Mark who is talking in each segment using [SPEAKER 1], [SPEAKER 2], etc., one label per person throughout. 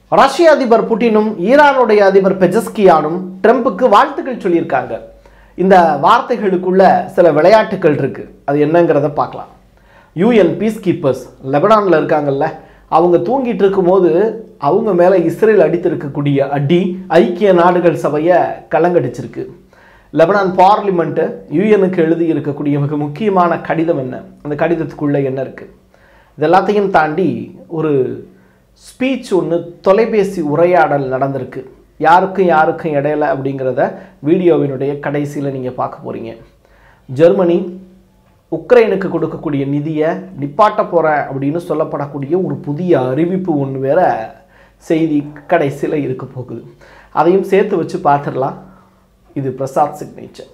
[SPEAKER 1] ரஷ்ய அதிபர் புட்டினும் ஈரானுடைய அதிபர் பெஜஸ்கியானும் ட்ரம்புக்கு வாழ்த்துக்கள் சொல்லியிருக்காங்க. இந்த வார்த்தைகளுக்குள்ள சில விளையாட்டுகள் இருக்கு. அது என்னங்கிறத பார்க்கலாம். யூஎன் பீஸ் கீப்பர்ஸ் லெபனானில் இருக்காங்கல்ல, அவங்க தூங்கிட்டு இருக்கும்போது அவங்க மேலே இஸ்ரேல் அடித்திருக்கக்கூடிய அடி ஐக்கிய நாடுகள் சபையை கலங்கடிச்சிருக்கு. லெபனான் பார்லிமெண்ட்டு யூஎனுக்கு எழுதி இருக்கக்கூடிய மிக முக்கியமான கடிதம் என்ன, அந்த கடிதத்துக்குள்ளே என்ன இருக்குது, இது எல்லாத்தையும் தாண்டி ஒரு ஸ்பீச் ஒன்று, தொலைபேசி உரையாடல் நடந்திருக்கு. யாருக்கும் இடையில அப்படிங்கிறத வீடியோவினுடைய கடைசியில் நீங்கள் பார்க்க போகிறீங்க. ஜெர்மனி உக்ரைனுக்கு கொடுக்கக்கூடிய நிதியை நிப்பாட்ட போகிறேன் அப்படின்னு சொல்லப்படக்கூடிய ஒரு புதிய அறிவிப்பு ஒன்று வேற செய்தி கடைசியில் இருக்க போகுது. அதையும் சேர்த்து வச்சு பார்த்துடலாம். இது பிரசாத் சிக்னேச்சர்.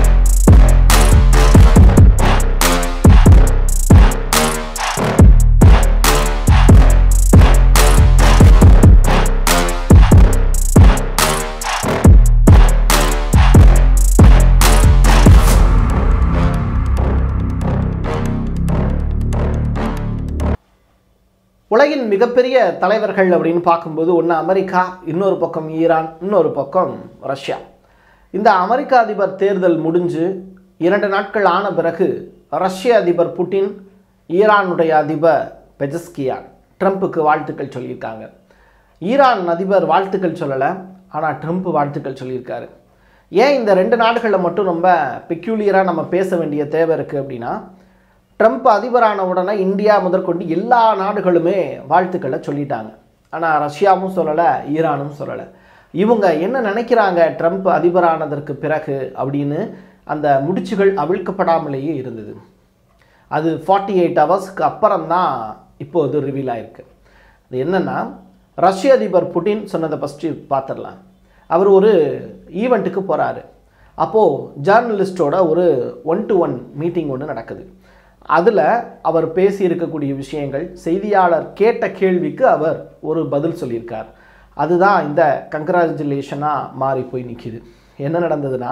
[SPEAKER 1] உலகின் மிகப்பெரிய தலைவர்கள் அப்படின்னு பார்க்கும்போது ஒன்று அமெரிக்கா, இன்னொரு பக்கம் ஈரான், இன்னொரு பக்கம் ரஷ்யா. இந்த அமெரிக்க அதிபர் தேர்தல் முடிஞ்சு 2 நாட்கள் ஆன பிறகு ரஷ்ய அதிபர் புட்டின், ஈரானுடைய அதிபர் பெஜஸ்கியான் ட்ரம்புக்கு வாழ்த்துக்கள் சொல்லியிருக்காங்க. ஈரான் அதிபர் வாழ்த்துக்கள் சொல்லலை, ஆனால் ட்ரம்ப் வாழ்த்துக்கள் சொல்லியிருக்காரு. ஏன் இந்த 2 நாடுகளில் மட்டும் ரொம்ப பெக்யூலியராக நம்ம பேச வேண்டிய தேவை இருக்குது அப்படின்னா, ட்ரம்ப் அதிபரான உடனே இந்தியா முதற்கொண்டு எல்லா நாடுகளுமே வாழ்த்துக்களை சொல்லிட்டாங்க. ஆனால் ரஷ்யாவும் சொல்லலை, ஈரானும் சொல்லலை. இவங்க என்ன நினைக்கிறாங்க ட்ரம்ப் அதிபரானதற்கு பிறகு அப்படின்னு அந்த முடிச்சுகள் அவிழ்க்கப்படாமலேயே இருந்தது. அது 48 ஹவர்ஸ்க்கு அப்புறம்தான் இப்போது ரிவீல் ஆயிருக்கு. அது என்னென்னா, ரஷ்ய அதிபர் புட்டின் சொன்னதை ஃபஸ்ட்டு பார்த்துடலாம். அவர் ஒரு ஈவெண்ட்டுக்கு போகிறாரு. அப்போது ஜேர்னலிஸ்டோட ஒரு 1-to-1 மீட்டிங் ஒன்று நடக்குது. அதில் அவர் பேசியிருக்கக்கூடிய விஷயங்கள், செய்தியாளர் கேட்ட கேள்விக்கு அவர் ஒரு பதில் சொல்லியிருக்கார். அதுதான் இந்த கங்க்ராச்சுலேஷனாக மாறி போய் நிற்கிது. என்ன நடந்ததுன்னா,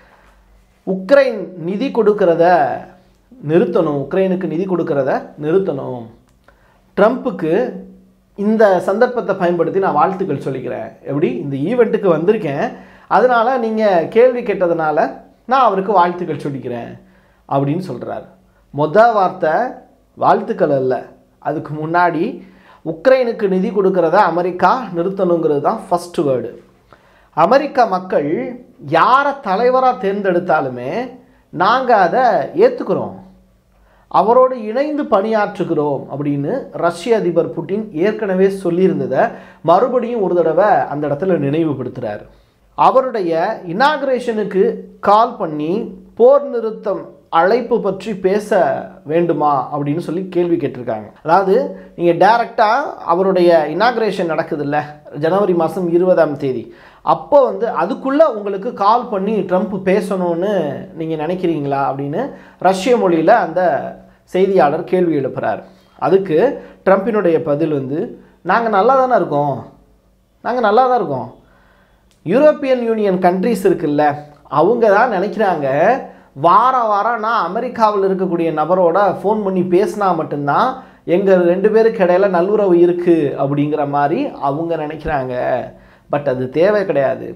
[SPEAKER 1] உக்ரைன் நிதி கொடுக்கறத நிறுத்தணும், உக்ரைனுக்கு நிதி கொடுக்கறத நிறுத்தணும். ட்ரம்ப்புக்கு இந்த சந்தர்ப்பத்தை பயன்படுத்தி நான் வாழ்த்துக்கள் சொல்லிக்கிறேன். எப்படி, இந்த ஈவெண்ட்டுக்கு வந்திருக்கேன், அதனால் நீங்கள் கேள்வி கேட்டதுனால நான் அவருக்கு வாழ்த்துக்கள் சொல்லிக்கிறேன் அப்படின்னு சொல்கிறார். வார்த்தை வாழ்த்துக்கள் அல்ல, அதுக்கு முன்னாடி உக்ரைனுக்கு நிதி கொடுக்கறத அமெரிக்கா நிறுத்தணுங்கிறது தான் ஃபஸ்ட்டு வேர்டு. அமெரிக்க மக்கள் யாரை தலைவராக தேர்ந்தெடுத்தாலுமே நாங்கள் அதை ஏற்றுக்கிறோம், அவரோடு இணைந்து பணியாற்றுகிறோம் அப்படின்னு ரஷ்ய அதிபர் புட்டின் ஏற்கனவே சொல்லியிருந்ததை மறுபடியும் ஒரு தடவை அந்த இடத்துல நினைவுபடுத்துகிறார். அவருடைய இனாகுரேஷனுக்கு கால் பண்ணி போர் நிறுத்தம் அழைப்பு பற்றி பேச வேண்டுமா அப்படின்னு சொல்லி கேள்வி கேட்டிருக்காங்க. அதாவது நீங்கள் டைரெக்டாக அவருடைய இனாகுரேஷன் நடக்குதுல்ல, ஜனவரி மாதம் 20ஆம் தேதி, அப்போ அதுக்குள்ளே உங்களுக்கு கால் பண்ணி ட்ரம்ப் பேசணும்னு நீங்கள் நினைக்கிறீங்களா அப்படின்னு ரஷ்ய மொழியில் அந்த செய்தியாளர் கேள்வி எழுப்புகிறார். அதுக்கு ட்ரம்பினுடைய பதில் நாங்கள் நல்லா தானே இருக்கோம், நாங்கள் நல்லா தான் இருக்கோம். யூரோப்பியன் யூனியன் கண்ட்ரிஸ் இருக்குல்ல, அவங்க தான் நினைக்கிறாங்க வாரம் நான் அமெரிக்காவில் இருக்கக்கூடிய நபரோட ஃபோன் பண்ணி பேசினா மட்டும்தான் எங்கள் 2 பேருக்கு இடையில நல்லுறவு இருக்குது அப்படிங்கிற மாதிரி அவங்க நினைக்கிறாங்க. பட் அது தேவை கிடையாது.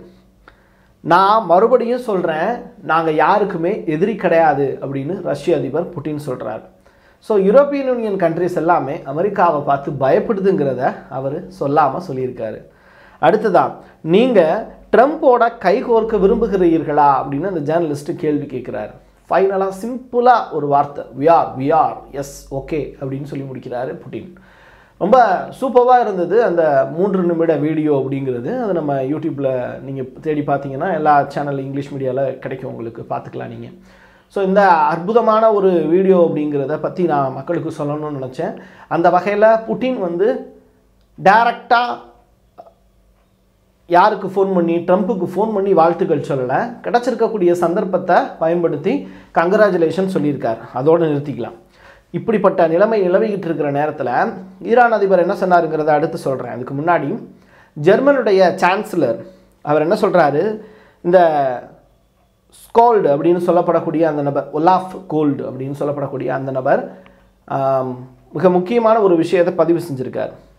[SPEAKER 1] நான் மறுபடியும் சொல்கிறேன், நாங்கள் யாருக்குமே எதிரி கிடையாது அப்படின்னு ரஷ்ய அதிபர் புட்டின் சொல்கிறார். ஸோ யூரோப்பியன் யூனியன் கண்ட்ரிஸ் எல்லாமே அமெரிக்காவை பார்த்து பயப்படுதுங்கிறத அவர் சொல்லாமல் சொல்லியிருக்காரு. அடுத்ததான், நீங்கள் ட்ரம்ப்போட கைகோர்க்க விரும்புகிறீர்களா அப்படின்னு அந்த ஜேர்னலிஸ்ட்டு கேள்வி கேட்குறாரு. ஃபைனலாக சிம்பிளாக ஒரு வார்த்தை, வி ஆர் எஸ் ஓகே அப்படின்னு சொல்லி முடிக்கிறாரு புட்டின். ரொம்ப சூப்பராக இருந்தது அந்த 3 நிமிட வீடியோ அப்படிங்கிறது. அது நம்ம யூடியூப்பில் நீங்கள் தேடி பார்த்தீங்கன்னா எல்லா சேனல் இங்கிலீஷ் மீடியாவில் கிடைக்கும், உங்களுக்கு பார்த்துக்கலாம் நீங்கள். ஸோ இந்த அற்புதமான ஒரு வீடியோ அப்படிங்கிறத பற்றி நான் மக்களுக்கு சொல்லணும்னு நினச்சேன். அந்த வகையில் புட்டின் டைரக்டாக யாருக்கு ஃபோன் பண்ணி, ட்ரம்ப்புக்கு ஃபோன் பண்ணி வாழ்த்துக்கள் சொல்லலை, கிடச்சிருக்கக்கூடிய சந்தர்ப்பத்தை பயன்படுத்தி கங்க்ராச்சுலேஷன் சொல்லியிருக்கார். அதோடு நிறுத்திக்கலாம். இப்படிப்பட்ட நிலைமை நிலவிக்கிட்டு இருக்கிற நேரத்தில் ஈரான் அதிபர் என்ன சொன்னாருங்கிறத அடுத்து சொல்கிறேன். அதுக்கு முன்னாடி ஜெர்மனுடைய சான்சலர் அவர் என்ன சொல்கிறாரு, இந்த ஸ்கோல்டு அப்படின்னு சொல்லப்படக்கூடிய அந்த நபர், ஒலாஃப் கோல்டு அப்படின்னு சொல்லப்படக்கூடிய அந்த நபர் மிக முக்கியமான ஒரு விஷயத்தை பதிவு செஞ்சுருக்கார்.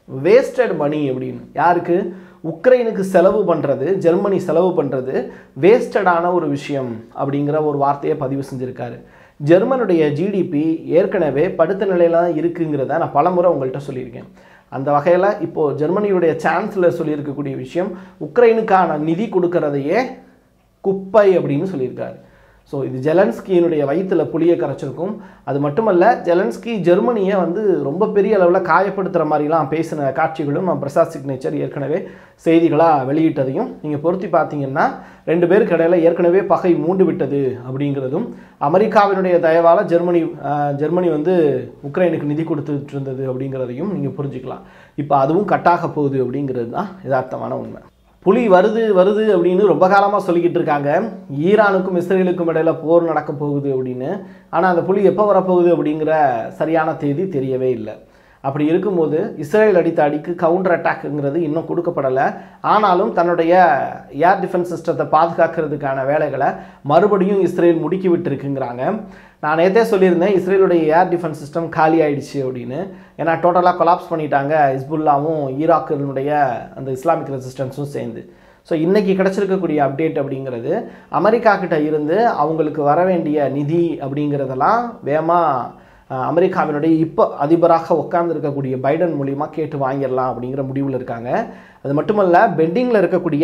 [SPEAKER 1] வேஸ்டட் மணி அப்படின்னு. யாருக்கு? உக்ரைனுக்கு செலவு பண்ணுறது, ஜெர்மனி செலவு பண்ணுறது வேஸ்டடான ஒரு விஷயம் அப்படிங்கிற ஒரு வார்த்தையை பதிவு செஞ்சுருக்காரு. ஜெர்மனுடைய ஜிடிபி ஏற்கனவே படுத்த நிலையில் தான் இருக்குங்கிறத நான் பலமுறை உங்கள்கிட்ட சொல்லியிருக்கேன். அந்த வகையில் இப்போது ஜெர்மனியுடைய சான்சலர் சொல்லியிருக்கக்கூடிய விஷயம் உக்ரைனுக்கான நிதி கொடுக்கறதையே குப்பை அப்படின்னு சொல்லியிருக்காரு. ஸோ இது ஜெலன்ஸ்கியினுடைய வயிற்றில் புளியை கரைச்சிருக்கும். அது மட்டுமல்ல, ஜெலன்ஸ்கி ஜெர்மனியை ரொம்ப பெரிய அளவில் காயப்படுத்துகிற மாதிரிலாம் பேசின காட்சிகளும் நம்ம பிரசாத்சிக்னேச்சர் ஏற்கனவே செய்திகளாக வெளியிட்டதையும் நீங்கள் பொருத்தி பார்த்தீங்கன்னா 2 பேருக்கு இடையில் ஏற்கனவே பகை மூண்டு விட்டது அப்படிங்கிறதும், அமெரிக்காவினுடைய தயவால் ஜெர்மனி உக்ரைனுக்கு நிதி கொடுத்துட்டு இருந்தது அப்படிங்கிறதையும் நீங்கள் புரிஞ்சுக்கலாம். இப்போ அதுவும் கட்டாக போகுது அப்படிங்கிறது தான் யதார்த்தமான உண்மை. புலி வருது அப்படின்னு ரொம்ப காலமாக சொல்லிக்கிட்டு இருக்காங்க. ஈரானுக்கும் இஸ்ரேலுக்கும் இடையில போர் நடக்க போகுது அப்படின்னு. ஆனால் அந்த புலி எப்போ வரப்போகுது அப்படிங்கிற சரியான தேதி தெரியவே இல்லை. அப்படி இருக்கும்போது இஸ்ரேல் அடித்த அடிக்கு கவுண்டர் அட்டாக்குங்கிறது இன்னும் கொடுக்கப்படலை. ஆனாலும் தன்னுடைய ஏர் டிஃபென்ஸ் சிஸ்டத்தை பாதுகாக்கிறதுக்கான வேலைகளை மறுபடியும் இஸ்ரேல் முடுக்கி விட்டுருக்குங்கிறாங்க. நான் நேற்றே சொல்லியிருந்தேன் இஸ்ரேலுடைய ஏர் டிஃபென்ஸ் சிஸ்டம் காலி ஆயிடுச்சு அப்படின்னு. ஏன்னா டோட்டலாக கொலாப்ஸ் பண்ணிட்டாங்க ஹெஸ்புல்லாவும் ஈராக்கினுடைய அந்த இஸ்லாமிக் ரெசிஸ்டன்ஸும் சேர்ந்து. ஸோ இன்றைக்கி கிடச்சிருக்கக்கூடிய அப்டேட் அப்படிங்கிறது அமெரிக்கா கிட்ட இருந்து அவங்களுக்கு வர வேண்டிய நிதி அப்படிங்கிறதெல்லாம் வேகமாக அமெரிக்காவினுடைய இப்போ அதிபராக உட்கார்ந்துருக்கக்கூடிய பைடன் மூலியமாக கேட்டு வாங்கிடலாம் அப்படிங்கிற முடிவில் இருக்காங்க. அது மட்டுமல்ல, பெண்டிங்கில் இருக்கக்கூடிய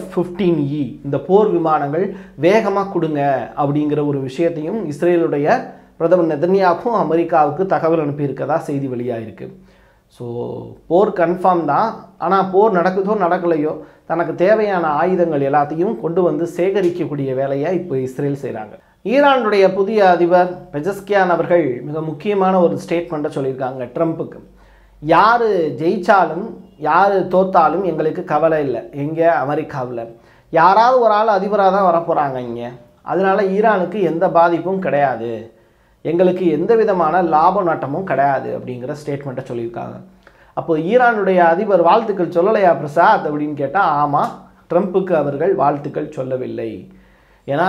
[SPEAKER 1] F15E இந்த போர் விமானங்கள் வேகமாக கொடுங்க அப்படிங்கிற ஒரு விஷயத்தையும் இஸ்ரேலுடைய பிரதமர் நெதன்யாஹு அமெரிக்காவுக்கு தகவல் அனுப்பியிருக்கதா செய்தி வெளியாகிருக்கு. ஸோ போர் கன்ஃபார்ம் தான். ஆனால் போர் நடக்குதோ நடக்கலையோ தனக்கு தேவையான ஆயுதங்கள் எல்லாத்தையும் கொண்டு சேகரிக்கக்கூடிய வேலையை இப்போ இஸ்ரேல் செய்கிறாங்க. ஈரானுடைய புதிய அதிபர் பெஜஸ்கியான் அவர்கள் மிக முக்கியமான ஒரு ஸ்டேட்மெண்ட்டை சொல்லியிருக்காங்க ட்ரம்ப்புக்கு. யார் ஜெயித்தாலும் யார் தோத்தாலும் எங்களுக்கு கவலை இல்லை. எங்கே? அமெரிக்காவில் யாராவது ஒரு ஆள் அதிபராக தான் வரப்போகிறாங்க இங்கே. அதனால் ஈரானுக்கு எந்த பாதிப்பும் கிடையாது, எங்களுக்கு எந்த விதமான லாப நட்டமும் கிடையாது அப்படிங்கிற ஸ்டேட்மெண்ட்டை சொல்லியிருக்காங்க. அப்போது ஈரானுடைய அதிபர் வாழ்த்துக்கள் சொல்லலையா பிரசாத் அப்படின்னு கேட்டால், ஆமாம், ட்ரம்ப்புக்கு அவர்கள் வாழ்த்துக்கள் சொல்லவில்லை. ஏன்னா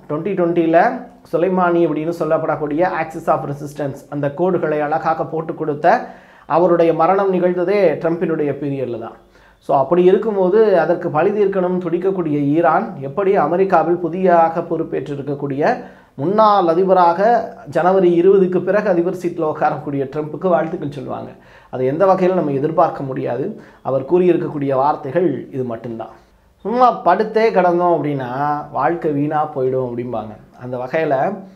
[SPEAKER 1] 2020 சுலைமானி அப்படின்னு சொல்லப்படக்கூடிய ஆக்சிஸ் ஆஃப் ரெசிஸ்டன்ஸ் அந்த கோடுகளை அழகாக போட்டு கொடுத்த அவருடைய மரணம் நிகழ்ந்ததே ட்ரம்பினுடைய பீரியடில் தான். ஸோ அப்படி இருக்கும்போது அதற்கு பழி தீர்க்கணும் துடிக்கக்கூடிய ஈரான் எப்படி அமெரிக்காவில் புதியாக பொறுப்பேற்றிருக்கக்கூடிய முன்னாள் அதிபராக ஜனவரி 20க்கு பிறகு அதிபர் சீட்டில் உட்காரக்கூடிய ட்ரம்ப்புக்கு வாழ்த்துக்கள் சொல்லுவாங்க? அதை எந்த வகையில் நம்ம எதிர்பார்க்க முடியாது. அவர் கூறியிருக்கக்கூடிய வார்த்தைகள் இது மட்டும்தான். சும்மா படுத்தே கிடந்தோம் அப்படின்னா வாழ்க்கை வீணாக போயிடும் அப்படிம்பாங்க. அந்த வகையில்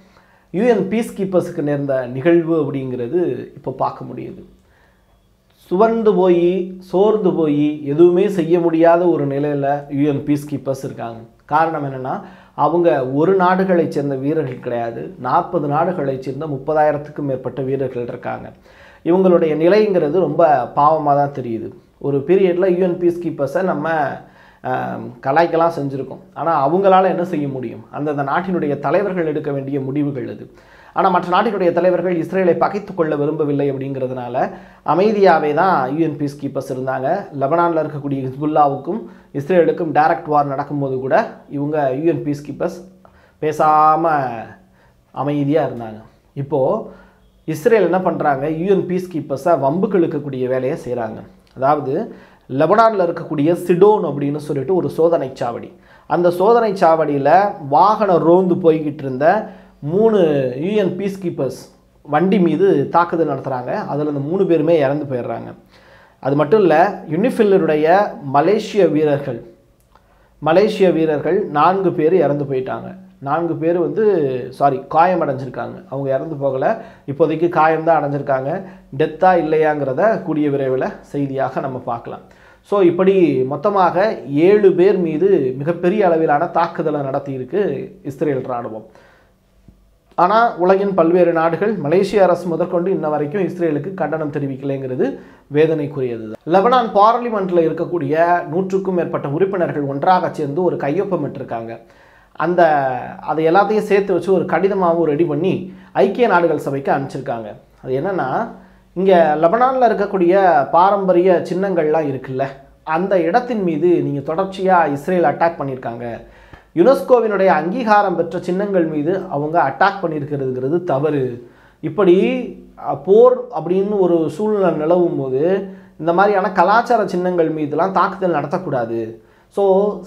[SPEAKER 1] UN பீஸ் கீப்பர்ஸுக்கு நேர்ந்த நிகழ்வு அப்படிங்கிறது இப்போ பார்க்க முடியுது. சுவர்ந்து போய் சோர்ந்து போய் எதுவுமே செய்ய முடியாத ஒரு நிலையில் UN பீஸ் கீப்பர்ஸ் இருக்காங்க. காரணம் என்னென்னா, அவங்க ஒரு நாடுகளை சேர்ந்த வீரர்கள் கிடையாது, 40 நாடுகளை சேர்ந்த 30,000க்கும் மேற்பட்ட வீரர்கள் இருக்காங்க. இவங்களுடைய நிலைங்கிறது ரொம்ப பாவமாக தான் தெரியுது. ஒரு பீரியடில் UN பீஸ் கீப்பர்ஸை நம்ம கலாய்க்கெல்லாம் செஞ்சுருக்கோம். ஆனால் அவங்களால என்ன செய்ய முடியும்? அந்தந்த நாட்டினுடைய தலைவர்கள் எடுக்க வேண்டிய முடிவுகள் அது. ஆனால் மற்ற நாட்டினுடைய தலைவர்கள் இஸ்ரேலை பகைத்து கொள்ள விரும்பவில்லை அப்படிங்கிறதுனால அமைதியாகவே தான் UN பீஸ் கீப்பர்ஸ் இருந்தாங்க. லெபனானில் இருக்கக்கூடிய ஹெஸ்புல்லாவுக்கும் இஸ்ரேலுக்கும் டைரக்ட் வார் நடக்கும்போது கூட இவங்க UN பீஸ் கீப்பர்ஸ் பேசாமல் அமைதியாக இருந்தாங்க. இப்போது இஸ்ரேல் என்ன பண்ணுறாங்க? UN பீஸ் கீப்பர்ஸை வம்புக்கு இழுக்கக்கூடிய வேலையை செய்கிறாங்க. அதாவது லெபனானில் இருக்கக்கூடிய சிடோன் அப்படின்னு சொல்லிட்டு ஒரு சோதனை சாவடி, அந்த சோதனை சாவடியில் வாகனம் ரோந்து போய்கிட்டு இருந்த 3 UN பீஸ் கீப்பர்ஸ் வண்டி மீது தாக்குதல் நடத்துகிறாங்க. அதில் அந்த 3 பேருமே இறந்து போயிடுறாங்க. அது மட்டும் இல்லை, யூனிஃபில்லுடைய மலேசிய வீரர்கள் 4 பேர் இறந்து போயிட்டாங்க. 4 பேர் காயம் அடைஞ்சிருக்காங்க. அவங்க இறந்து போகலை, இப்போதைக்கு காயம்தான் அடைஞ்சிருக்காங்க. டெத்தா இல்லையாங்கிறத கூடிய விரைவில் செய்தியாக நம்ம பார்க்கலாம். ஸோ இப்படி மொத்தமாக 7 பேர் மீது மிகப்பெரிய அளவிலான தாக்குதலை நடத்தியிருக்கு இஸ்ரேல் இராணுவம். ஆனால் உலகின் பல்வேறு நாடுகள், மலேசிய அரசு முதற்கொண்டு இன்ன வரைக்கும் இஸ்ரேலுக்கு கண்டனம் தெரிவிக்கலைங்கிறது வேதனைக்குரியது. லெபனான் பார்லிமெண்ட்டில் இருக்கக்கூடிய 100க்கும் மேற்பட்ட உறுப்பினர்கள் ஒன்றாக சேர்ந்து ஒரு கையொப்பமிட்டிருக்காங்க. அதை எல்லாத்தையும் சேர்த்து வச்சு ஒரு கடிதமாகவும் ரெடி பண்ணி ஐக்கிய நாடுகள் சபைக்கு அனுப்பிச்சிருக்காங்க. அது என்னென்னா, இங்கே லெபனானில் இருக்கக்கூடிய பாரம்பரிய சின்னங்கள்லாம் இருக்குல்ல, அந்த இடத்தின் மீது நீங்கள் தொடர்ச்சியாக இஸ்ரேல் அட்டாக் பண்ணியிருக்காங்க. யுனெஸ்கோவினுடைய அங்கீகாரம் பெற்ற சின்னங்கள் மீது அவங்க அட்டாக் பண்ணியிருக்கிறதுங்கிறது தவறு. இப்படி போர் அப்படின்னு ஒரு சூழ்நிலை நிலவும் போது இந்த மாதிரியான கலாச்சார சின்னங்கள் மீதுலாம் தாக்குதல் நடத்தக்கூடாது. ஸோ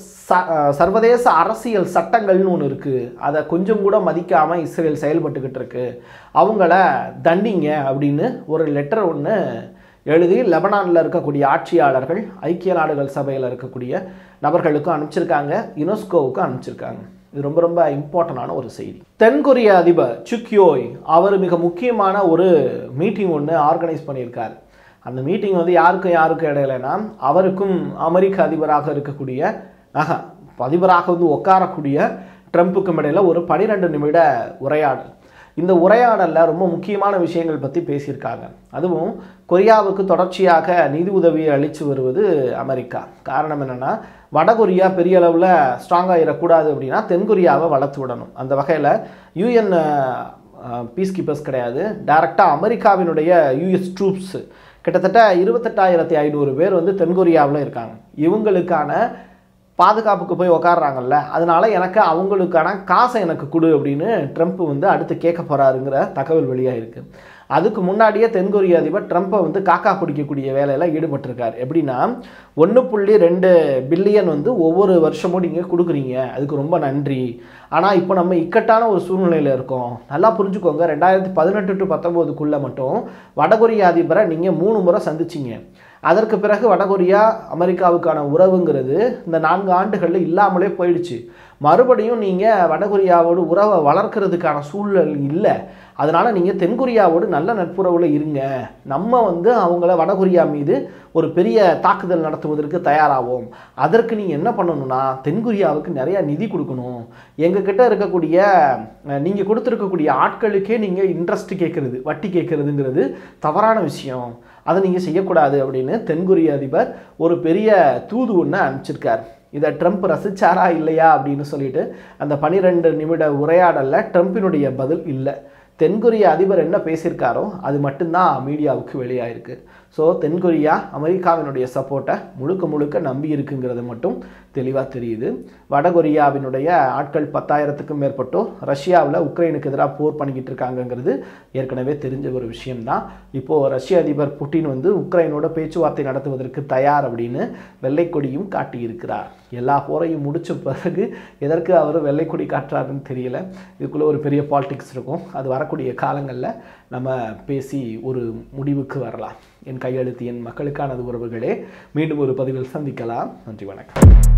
[SPEAKER 1] சர்வதேச அரசியல் சட்டங்கள்னு ஒன்று இருக்குது, அதை கொஞ்சம் கூட மதிக்காமல் இஸ்ரேல் செயல்பட்டுக்கிட்டு இருக்கு, அவங்கள தண்டிங்க அப்படின்னு ஒரு லெட்டர் ஒன்று எழுதி லெபனானில் இருக்கக்கூடிய ஆட்சியாளர்கள், ஐக்கிய நாடுகள் சபையில் இருக்கக்கூடிய நபர்களுக்கும் அனுப்பிச்சிருக்காங்க, யுனெஸ்கோவுக்கும் அனுப்பிச்சிருக்காங்க. இது ரொம்ப ரொம்ப இம்பார்ட்டண்டான ஒரு செய்தி. தென்கொரிய அதிபர் சுக்யோய் அவர் மிக முக்கியமான ஒரு மீட்டிங் ஒன்று ஆர்கனைஸ் பண்ணியிருக்காரு. அந்த மீட்டிங் வந்து யாருக்கும் இடையிலனா அவருக்கும் அமெரிக்க அதிபராக இருக்கக்கூடிய அதிபராக வந்து உட்காரக்கூடிய ட்ரம்ப்புக்கும் இடையில ஒரு 12 நிமிட உரையாடல். இந்த உரையாடலில் ரொம்ப முக்கியமான விஷயங்கள் பற்றி பேசியிருக்காங்க. அதுவும் கொரியாவுக்கு தொடர்ச்சியாக நிதி உதவியை அளித்து வருவது அமெரிக்கா. காரணம் என்னென்னா, வடகொரியா பெரிய அளவில் ஸ்ட்ராங்காக இருக்கக்கூடாது அப்படின்னா தென்கொரியாவை வளர்த்து விடணும். அந்த வகையில் யூஎன் பீஸ் கீப்பர்ஸ் கிடையாது, டைரெக்டாக அமெரிக்காவினுடைய யூஎஸ் ட்ரூப்ஸ் கிட்டத்தட்ட 28,500 பேர் வந்து தென்கொரியாவில் இருக்காங்க. இவங்களுக்கான பாதுகாப்புக்கு போய் உக்காடுறாங்கல்ல, அதனால எனக்கு அவங்களுக்கான காசை எனக்கு கொடு அப்படின்னு ட்ரம்ப் வந்து அடுத்து கேட்க போகிறாருங்கிற தகவல் வெளியாகிருக்கு. அதுக்கு முன்னாடியே தென்கொரிய அதிபர் ட்ரம்ப்பை வந்து காக்கா பிடிக்கக்கூடிய வேலையில் ஈடுபட்டிருக்கார். எப்படின்னா 1.2 பில்லியன் வந்து ஒவ்வொரு வருஷமும் நீங்கள் கொடுக்குறீங்க, அதுக்கு ரொம்ப நன்றி. ஆனால் இப்போ நம்ம இக்கட்டான ஒரு சூழ்நிலையில் இருக்கோம், நல்லா புரிஞ்சுக்கோங்க. 2018 to 19 மட்டும் வடகொரிய அதிபரை நீங்கள் 3 முறை சந்திச்சிங்க. அதற்கு பிறகு வடகொரியா அமெரிக்காவுக்கான உறவுங்கிறது இந்த 4 ஆண்டுகளில் இல்லாமலே போயிடுச்சு. மறுபடியும் நீங்கள் வடகொரியாவோடு உறவை வளர்க்கறதுக்கான சூழல் இல்லை. அதனால் நீங்கள் தென்கொரியாவோடு நல்ல நட்புறவில் இருங்க, நம்ம வந்து அவங்கள வடகொரியா மீது ஒரு பெரிய தாக்குதல் நடத்துவதற்கு தயாராகும். அதற்கு நீங்கள் என்ன பண்ணணும்னா தென்கொரியாவுக்கு நிறையா நிதி கொடுக்கணும். எங்ககிட்ட இருக்கக்கூடிய நீங்கள் கொடுத்துருக்கக்கூடிய ஆட்களுக்கே நீங்கள் இன்ட்ரெஸ்ட் கேட்குறது, வட்டி கேட்குறதுங்கிறது தவறான விஷயம், அதை நீங்கள் செய்யக்கூடாது அப்படின்னு தென்கொரிய அதிபர் ஒரு பெரிய தூது ஒன்று அனுப்பிச்சிருக்கார். இதை ட்ரம்ப் ரசிச்சாரா இல்லையா அப்படின்னு சொல்லிட்டு அந்த 12 நிமிட உரையாடலில் ட்ரம்ப்பினுடைய பதில் இல்லை. தென்கொரிய அதிபர் என்ன பேசியிருக்காரோ அது மட்டும்தான் மீடியாவுக்கு வெளியாயிருக்கு. ஸோ தென்கொரியா அமெரிக்காவினுடைய சப்போர்ட்டை முழுக்க நம்பி இருக்குங்கிறது மட்டும் தெளிவாக தெரியுது. வடகொரியாவினுடைய ஆட்கள் 10,000க்கும் மேற்பட்டோர் ரஷ்யாவில் உக்ரைனுக்கு எதிராக போர் பண்ணிக்கிட்டு இருக்காங்கங்கிறது ஏற்கனவே தெரிஞ்ச ஒரு விஷயம்தான். இப்போது ரஷ்ய அதிபர் புட்டின் வந்து உக்ரைனோட பேச்சுவார்த்தை நடத்துவதற்கு தயார் அப்படின்னு வெள்ளைக்கொடியும் காட்டியிருக்கிறார். எல்லா போரையும் முடித்த பிறகு எதற்கு அவர் வெள்ளைக்கொடி காட்டுறாருன்னு தெரியல. இதுக்குள்ளே ஒரு பெரிய பாலிடிக்ஸ் இருக்கும். அது வரக்கூடிய காலங்களில் நம்ம பேசி ஒரு முடிவுக்கு வரலாம். என் கையெழுத்து என் மக்களுக்கானது உறவுகளே. மீண்டும் ஒரு பதிவில் சந்திக்கலாம். நன்றி, வணக்கம்.